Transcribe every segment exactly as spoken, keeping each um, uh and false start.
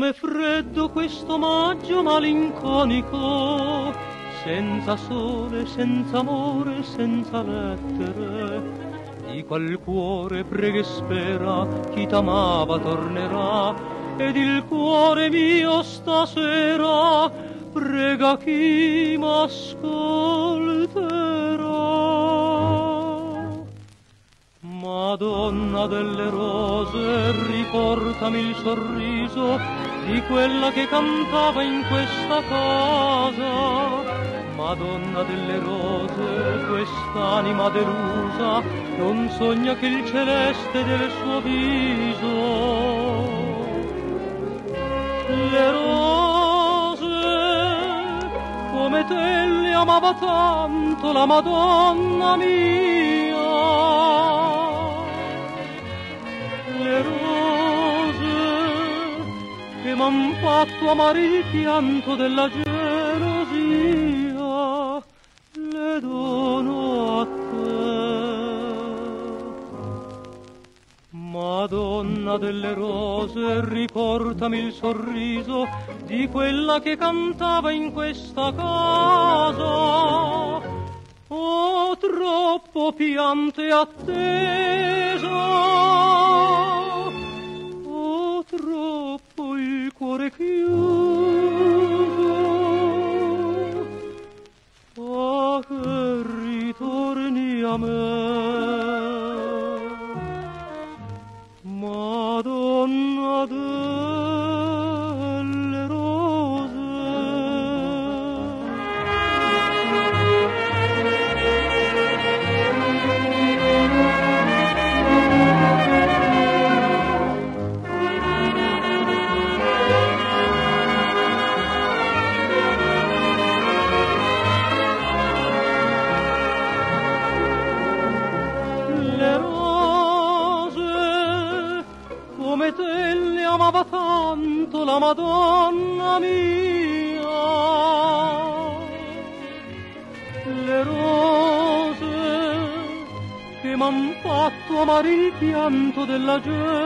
Com'è freddo questo maggio malinconico, senza sole, senza amore, senza lettere. Di qual cuore prega e spera chi t'amava tornerà, ed il cuore mio stasera prega chi m'ascolterà. Madonna delle rose, riportami il sorriso di quella che cantava in questa casa. Madonna delle rose, quest'anima delusa non sogna che il celeste del suo viso. Le rose, come te le amava tanto la Madonna mia. Le rose che m'han fatto amare il pianto della gelosia, le dono a te. Madonna delle rose, riportami il sorriso di quella che cantava in questa casa. Oh, troppo pianto e attesa, oh, troppo il cuore chiuso, ah, che ritorni a me, Madonna delle rose. Come te le amava tanto la Madonna mia. Le rose che m'han fatto amare il pianto della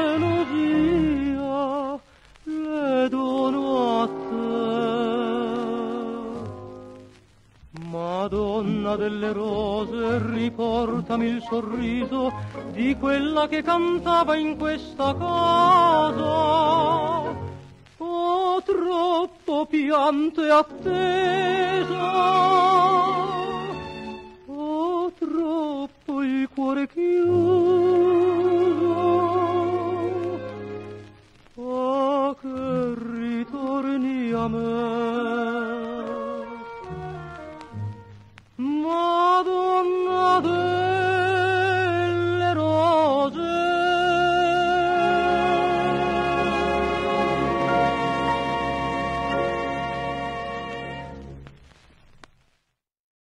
gelosia, le dono a te. Madonna delle rose, riportami il sorriso di quella che cantava in questa casa. Oh, troppo pianto e attesa, oh, troppo il cuore chiuso, ah, che ritorni a me.